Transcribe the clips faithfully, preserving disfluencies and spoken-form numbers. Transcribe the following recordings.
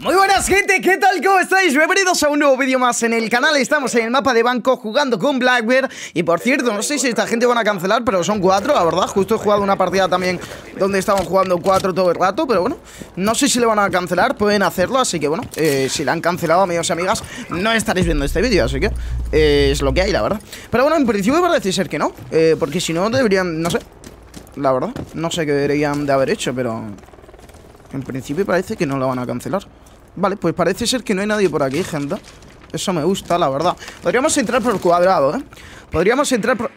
Muy buenas, gente, ¿qué tal? ¿Cómo estáis? Bienvenidos a un nuevo vídeo más en el canal. Estamos en el mapa de banco jugando con Blackbeard. Y por cierto, no sé si esta gente van a cancelar, pero son cuatro, la verdad. Justo he jugado una partida también donde estaban jugando cuatro todo el rato, pero bueno, no sé si le van a cancelar, pueden hacerlo. Así que bueno, eh, si le han cancelado, amigos y amigas, no estaréis viendo este vídeo, así que eh, es lo que hay, la verdad. Pero bueno, en principio parece ser que no, eh, porque si no deberían, no sé, la verdad, no sé qué deberían de haber hecho, pero en principio parece que no lo van a cancelar. Vale, pues parece ser que no hay nadie por aquí, gente. Eso me gusta, la verdad. Podríamos entrar por cuadrado, ¿eh? Podríamos entrar por...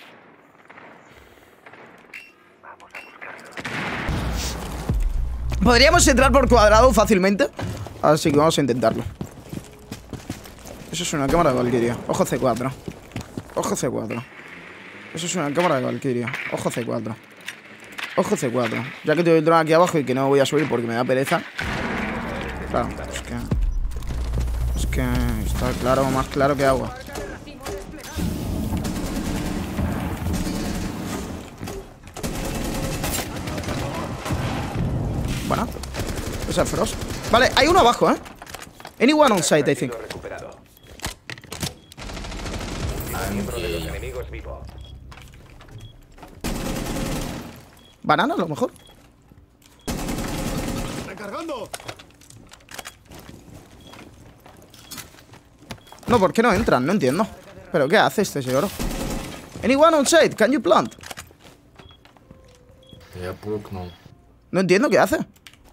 Podríamos entrar por cuadrado fácilmente. Así que vamos a intentarlo. Eso es una cámara de Valkyria. Ojo C cuatro. Ojo C cuatro. Eso es una cámara de Valkyria. Ojo C cuatro. Ojo C cuatro. Ya que tengo el dron aquí abajo y que no voy a subir porque me da pereza. Claro, es que... Es que está claro, más claro que agua. Bueno, esa es Frost. Vale, hay uno abajo, ¿eh? Anyone on site, I think. Banana, a lo mejor. Recargando. No, ¿por qué no entran? No entiendo. ¿Pero qué hace este señor? Anyone on site, can you plant? No entiendo qué hace.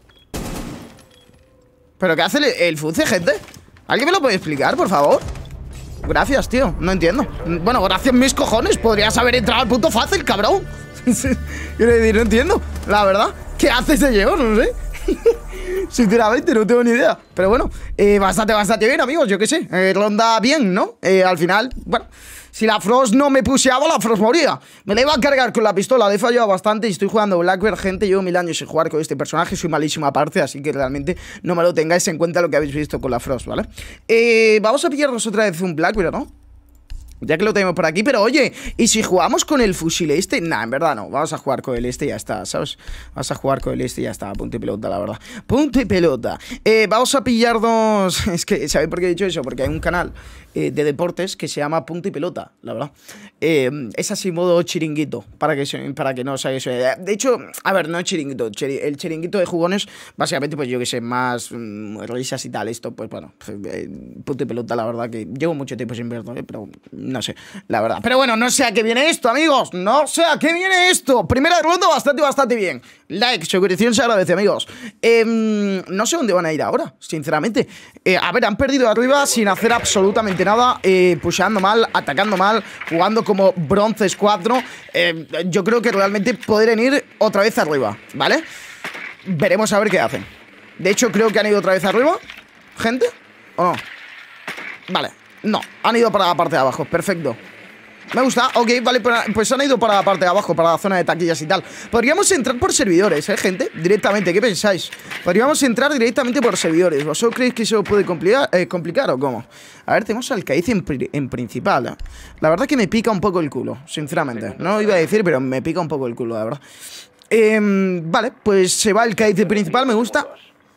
¿Pero qué hace el, el Fuce, gente? ¿Alguien me lo puede explicar, por favor? Gracias, tío, no entiendo. Bueno, gracias mis cojones. Podrías haber entrado al punto fácil, cabrón. Quiero decir, no entiendo, la verdad. ¿Qué hace ese señor? No sé. Sinceramente no tengo ni idea. Pero bueno, eh, bastante, bastante bien, amigos. Yo qué sé, eh, ronda bien, ¿no? Eh, al final, bueno, si la Frost no me puseaba, la Frost moría. Me la iba a cargar con la pistola, le he fallado bastante. Y estoy jugando Blackbeard, gente. Llevo mil años sin jugar con este personaje. Soy malísimo aparte, así que realmente no me lo tengáis en cuenta lo que habéis visto con la Frost, ¿vale? Eh, vamos a pillarnos otra vez un Blackbeard, ¿no? Ya que lo tenemos por aquí, pero oye, ¿y si jugamos con el fusil este? Nah, en verdad no, vamos a jugar con el este y ya está, ¿sabes? Vamos a jugar con el este y ya está, punto y pelota, la verdad. Punto y pelota. eh, Vamos a pillarnos... Es que, ¿sabéis por qué he dicho eso? Porque hay un canal eh, de deportes que se llama Punto y Pelota, la verdad. eh, Es así modo chiringuito, para que, para que no os hagáis... De hecho, a ver, no es chiringuito, chiri, el chiringuito de jugones, básicamente, pues yo que sé, más mmm, risas y tal. Esto, pues bueno, eh, Punto y Pelota, la verdad que llevo mucho tiempo sin verlo, ¿eh? Pero... no sé, la verdad. Pero bueno, no sé a qué viene esto, amigos. No sé a qué viene esto. Primera ronda bastante, bastante bien. Like, suscripción se agradece, amigos. eh, No sé dónde van a ir ahora, sinceramente. eh, A ver, han perdido arriba sin hacer absolutamente nada, eh, pusheando mal, atacando mal, jugando como bronces cuatro. eh, Yo creo que realmente podrían ir otra vez arriba, ¿vale? Veremos a ver qué hacen. De hecho, creo que han ido otra vez arriba. ¿Gente? ¿O no? Vale. No, han ido para la parte de abajo, perfecto. Me gusta, ok, vale, pues han ido para la parte de abajo, para la zona de taquillas y tal. Podríamos entrar por servidores, eh, gente, directamente, ¿qué pensáis? Podríamos entrar directamente por servidores. ¿Vosotros creéis que eso puede complicar, eh, complicar o cómo? A ver, tenemos al Kaiz en, en principal, eh. La verdad que me pica un poco el culo, sinceramente. No lo iba a decir, pero me pica un poco el culo, la verdad. eh, Vale, pues se va el Kaiz principal, me gusta.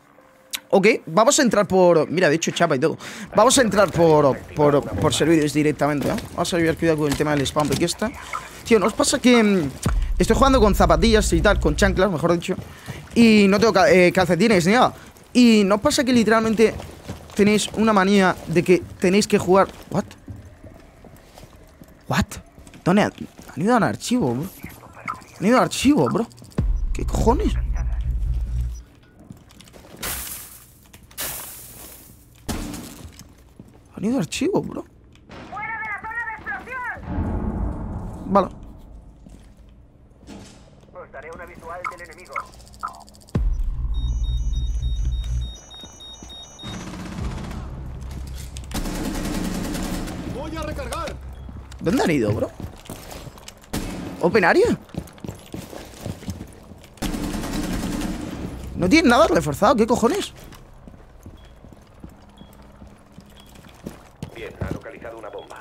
Ok, vamos a entrar por... Mira, de hecho chapa y todo. Vamos a entrar por por, por servidores directamente, ¿eh? Vamos a llevar cuidado con el tema del spam porque está... Tío, ¿no os pasa que mmm, estoy jugando con zapatillas y tal, con chanclas, mejor dicho, y no tengo eh, calcetines ni nada? Y ¿no os pasa que literalmente tenéis una manía de que tenéis que jugar... ¿What? ¿What? ¿Dónde han, han ido a un archivo, bro? Han ido a un archivo, bro. ¿Qué cojones? Han ido archivo, bro. ¡Fuera de la zona de explosión! Vale. Os daré una visual del enemigo. Voy a recargar. ¿Dónde han ido, bro? ¿Open area? No tienen nada reforzado, ¿qué cojones? Ha localizado una bomba.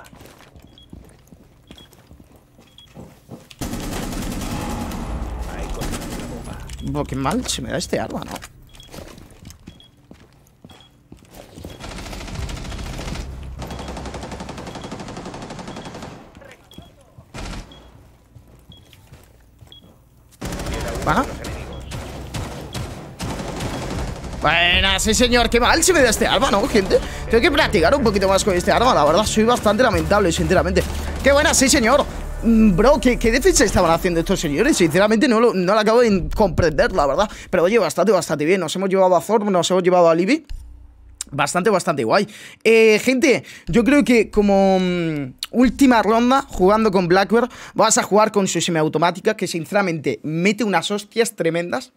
Oh, qué mal se me da este arma, ¿no? Bueno. Buena, sí señor, qué mal se me da este arma, ¿no, gente? Tengo que practicar un poquito más con este arma, la verdad, soy bastante lamentable, sinceramente. Qué buena, sí señor. mm, Bro, ¿qué, ¿qué defensa estaban haciendo estos señores? Sinceramente no lo, no lo acabo de comprender, la verdad. Pero oye, bastante, bastante bien. Nos hemos llevado a Thor, nos hemos llevado a Libby. Bastante, bastante guay. eh, Gente, yo creo que como mmm, última ronda, jugando con Blackbird, vas a jugar con su semiautomática, que sinceramente mete unas hostias tremendas.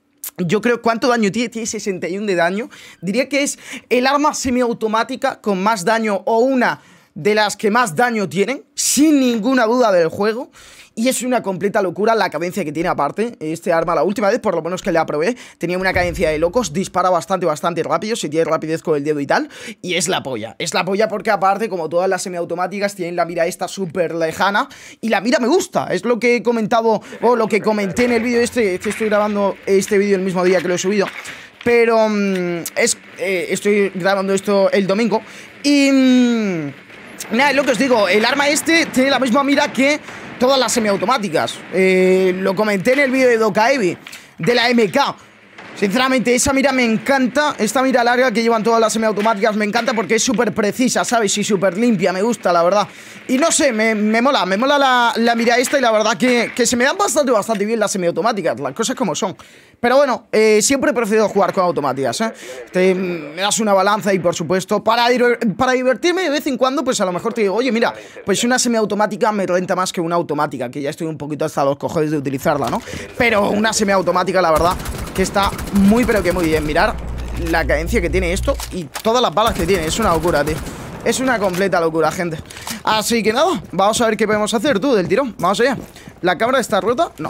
Yo creo, ¿cuánto daño tiene? Tiene sesenta y uno de daño. Diría que es el arma semiautomática con más daño, o una de las que más daño tienen, sin ninguna duda del juego. Y es una completa locura la cadencia que tiene aparte. Este arma, la última vez, por lo menos que la probé, tenía una cadencia de locos. Dispara bastante, bastante rápido, si tiene rapidez con el dedo y tal. Y es la polla. Es la polla porque aparte, como todas las semiautomáticas, tienen la mira esta súper lejana. Y la mira me gusta. Es lo que he comentado, o lo que comenté en el vídeo este. Que estoy grabando este vídeo el mismo día que lo he subido. Pero mmm, es, eh, estoy grabando esto el domingo. Y mmm, nada, es lo que os digo. El arma este tiene la misma mira que todas las semiautomáticas. eh, Lo comenté en el vídeo de Dokaevi, de la M K. Sinceramente, esa mira me encanta. Esta mira larga que llevan todas las semiautomáticas me encanta porque es súper precisa, ¿sabes? Y súper limpia, me gusta, la verdad. Y no sé, me, me mola, me mola la, la mira esta. Y la verdad que, que se me dan bastante, bastante bien las semiautomáticas, las cosas como son. Pero bueno, eh, siempre he preferido jugar con automáticas, ¿eh? Te, me das una balanza y por supuesto, para, para divertirme de vez en cuando, pues a lo mejor te digo, oye, mira, pues una semiautomática me renta más que una automática, que ya estoy un poquito hasta los cojones de utilizarla, ¿no? Pero una semiautomática, la verdad, que está muy, pero que muy bien. Mirar la cadencia que tiene esto y todas las balas que tiene, es una locura, tío. Es una completa locura, gente. Así que nada, vamos a ver qué podemos hacer, tú, del tirón. Vamos allá. ¿La cámara está rota? No.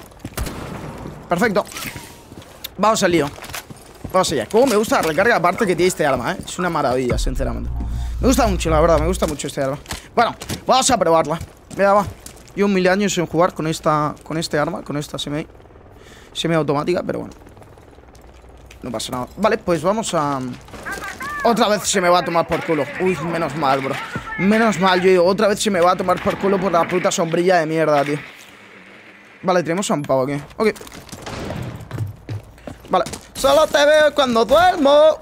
Perfecto. Vamos al lío. Vamos allá. Como me gusta la recarga aparte que tiene este arma, ¿eh? Es una maravilla, sinceramente. Me gusta mucho, la verdad, me gusta mucho este arma. Bueno, vamos a probarla. Mira, va. Llevo mil años en jugar con esta, con este arma, con esta semi, semiautomática, pero bueno. No pasa nada. Vale, pues vamos a... Otra vez se me va a tomar por culo. Uy, menos mal, bro. Menos mal, yo digo, otra vez se me va a tomar por culo por la puta sombrilla de mierda, tío. Vale, tenemos a un pavo aquí. Ok. Vale. Solo te veo cuando duermo.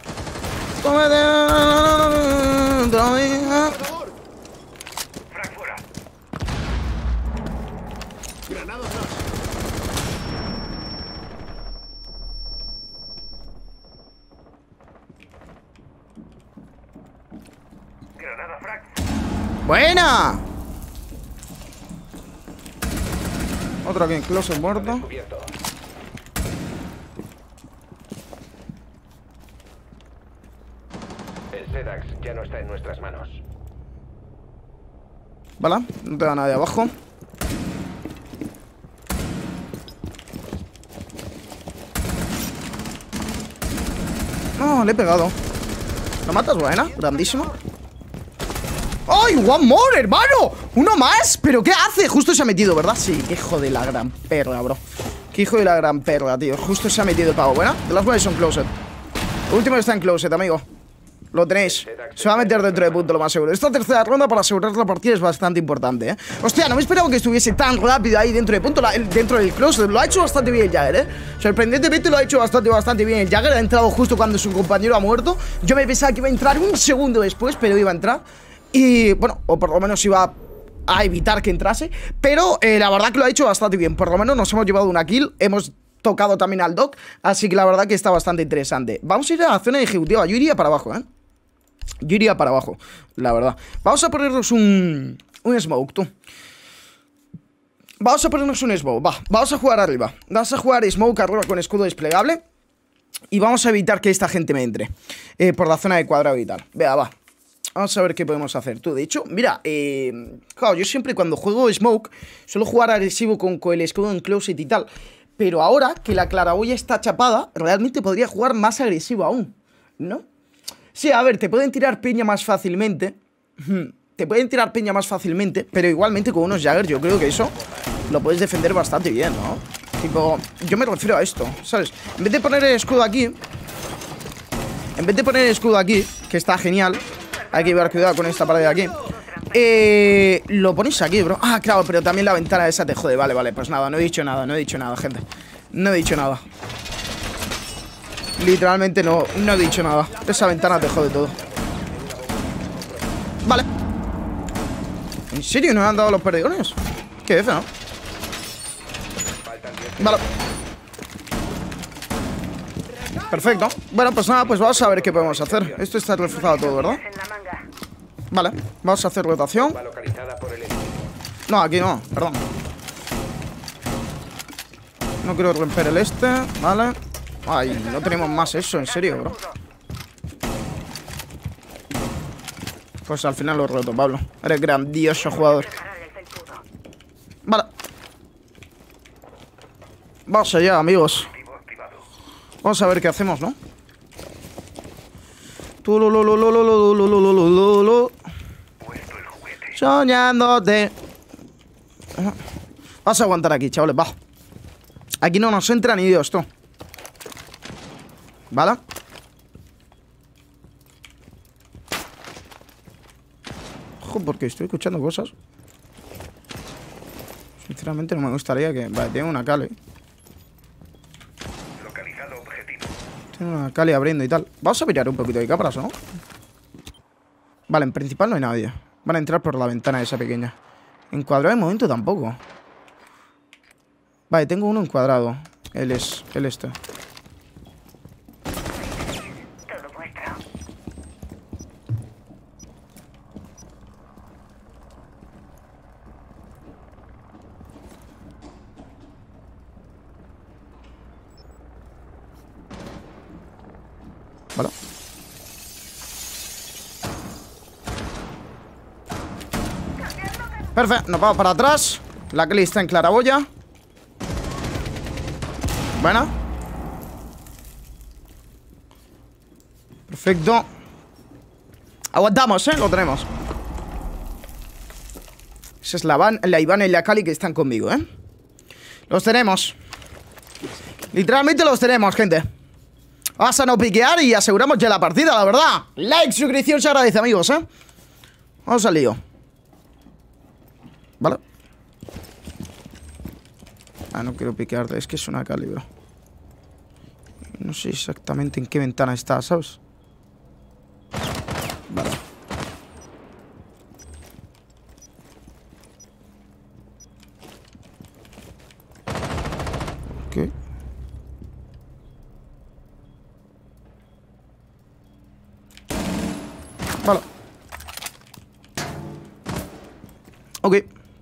¡Buena! Otro aquí en closet muerto. El Sedax ya no está en nuestras manos. Vale, no te da nadie abajo. No, le he pegado. ¿Lo matas? Buena, grandísimo. ¡Ay, one more, hermano! ¡Uno más! ¿Pero qué hace? Justo se ha metido, ¿verdad? Sí, qué hijo de la gran perla, bro. Qué hijo de la gran perla, tío. Justo se ha metido el pavo. Buena, de las buenas son closet. El último está en closet, amigo. Lo tenéis. Se va a meter dentro de punto, lo más seguro. Esta tercera ronda para asegurar la partida es bastante importante, ¿eh? Hostia, no me esperaba que estuviese tan rápido ahí dentro de punto, la, dentro del closet. Lo ha hecho bastante bien el Jagger, ¿eh? Sorprendentemente lo ha hecho bastante, bastante bien. El Jagger ha entrado justo cuando su compañero ha muerto. Yo me pensaba que iba a entrar un segundo después, pero iba a entrar. Y, bueno, o por lo menos iba a evitar que entrase. Pero eh, la verdad que lo ha hecho bastante bien. Por lo menos nos hemos llevado una kill. Hemos tocado también al Doc. Así que la verdad que está bastante interesante. Vamos a ir a la zona ejecutiva. Yo iría para abajo, ¿eh? Yo iría para abajo, la verdad. Vamos a ponernos un... Un smoke, tú. Vamos a ponernos un smoke, va. Vamos a jugar arriba. Vamos a jugar smoke arriba con escudo desplegable. Y vamos a evitar que esta gente me entre eh, por la zona de cuadrado y tal. Vea, va. Vamos a ver qué podemos hacer. Tú, de hecho, mira, eh, claro, yo siempre cuando juego smoke suelo jugar agresivo con, con el escudo en closet y tal. Pero ahora que la claraboya está chapada, realmente podría jugar más agresivo aún, ¿no? Sí, a ver, te pueden tirar peña más fácilmente. Te pueden tirar peña más fácilmente. Pero igualmente con unos Jagger yo creo que eso lo puedes defender bastante bien, ¿no? Tipo, yo me refiero a esto, ¿sabes? En vez de poner el escudo aquí, En vez de poner el escudo aquí, que está genial, hay que llevar cuidado con esta pared de aquí, eh, lo ponéis aquí, bro. Ah, claro, pero también la ventana esa te jode. Vale, vale, pues nada, no he dicho nada, no he dicho nada, gente. No he dicho nada. Literalmente no, no he dicho nada. Esa ventana te jode todo. Vale. ¿En serio no me han dado los perdigones? Qué F, ¿no? Vale. Perfecto. Bueno, pues nada, pues vamos a ver qué podemos hacer. Esto está reforzado todo, ¿verdad? Vale, vamos a hacer rotación. No, aquí no, perdón. No quiero romper el este, vale. Ay, no tenemos más eso, en serio, bro. Pues al final lo he roto, Pablo. Eres grandioso jugador. Vale. Vamos allá, amigos. Vamos a ver qué hacemos, ¿no? Soñándote. Vamos a aguantar aquí, chavales, va. Aquí no nos entra ni Dios, tú. ¿Vale? Ojo, porque estoy escuchando cosas. Sinceramente no me gustaría que... Vale, tengo una Kali. Localizado objetivo. Tengo una Kali abriendo y tal. Vamos a mirar un poquito de cámaras, ¿no? Vale, en principal no hay nadie. Van a entrar por la ventana esa pequeña. Encuadrado de momento tampoco. Vale, tengo uno encuadrado. Él es... Él este. Vale. Perfecto, nos vamos para atrás. La Kelly está en claraboya. Buena. Perfecto. Aguantamos, ¿eh? Lo tenemos. Esa es la, Van, la Ivana y la Kali que están conmigo, ¿eh? Los tenemos. Literalmente los tenemos, gente. Vamos a no piquear y aseguramos ya la partida, la verdad. Like, suscripción, se agradece, amigos, ¿eh? Vamos al lío. Vale. Ah, no quiero piquearte, es que es una Kali, bro. No sé exactamente en qué ventana está, ¿sabes? Vale. Ok. Vale. Ok.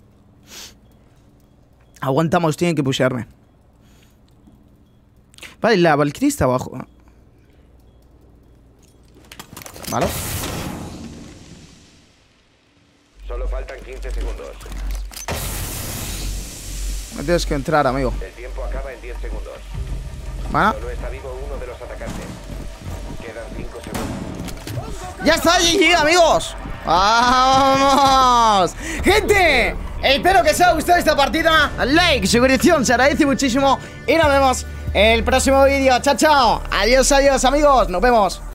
Aguantamos, tienen que pushearme. Vale, la Valkyrie está abajo. Vale. Solo faltan quince segundos. Me tienes que entrar, amigo. El tiempo acaba en diez segundos. Vale. Solo está vivo uno de los atacantes. Quedan cinco segundos. ¡Ya está, G G, amigos! ¡Vamos! ¡Gente! Espero que os haya gustado esta partida. Like, suscripción, se agradece muchísimo. Y nos vemos en el próximo vídeo. ¡Chao, chao! Adiós, adiós, amigos. Nos vemos.